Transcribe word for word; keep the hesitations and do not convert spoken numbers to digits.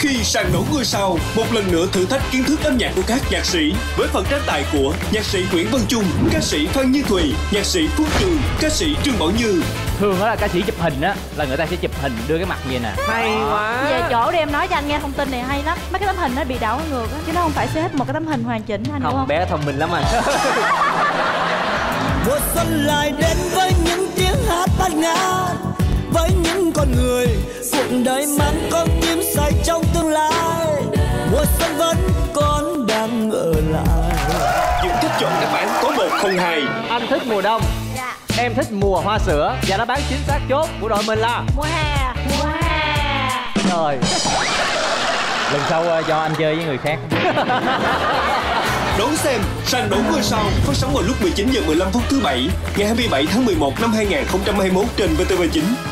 khi sàn đấu ngôi sao một lần nữa thử thách kiến thức âm nhạc của các nhạc sĩ với phần tranh tài của nhạc sĩ Nguyễn Văn Trung, ca sĩ Phan Như Thùy, nhạc sĩ Phương Trường, ca sĩ Trương Bảo Như. Thường đó là ca sĩ chụp hình á, là người ta sẽ chụp hình đưa cái mặt như nè. Hay quá. Về chỗ đi em nói cho anh nghe thông tin này hay lắm. Mấy cái tấm hình nó bị đảo ngược á, chứ nó không phải xếp một cái tấm hình hoàn chỉnh, anh hiểu Không, không? bé thông minh lắm anh. Mùa xuân lại đến với những tiếng hát bát ngát, với những con người cuộc đời mang con tim say trong tương lai. Mùa xuân vẫn còn đang ở lại. Những cách chọn đáp án có một không hai. Anh thích mùa đông. Dạ. Em thích mùa hoa sữa. Và đáp án chính xác chốt của đội mình là Mùa hè. Mùa hè. rồi. Lần sau uh, do anh chơi với người khác. Đón xem sàn đấu ngôi sao phát sóng vào lúc mười chín giờ mười lăm phút thứ bảy ngày hai mươi bảy tháng mười một năm hai nghìn không trăm hai mươi mốt trên vê tê vê chín.